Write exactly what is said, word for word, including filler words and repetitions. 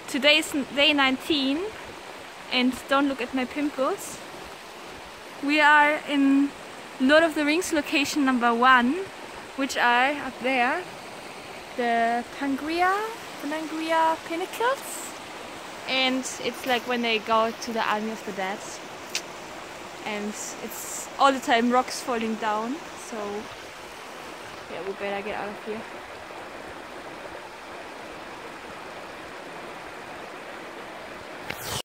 Today is day nineteen and don't look at my pimples. We are in Lord of the Rings location number one, which are up there, the Pangria, Pangria Pinnacles. And it's like when they go to the Army of the Dead. And it's all the time rocks falling down, so yeah, we better get out of here.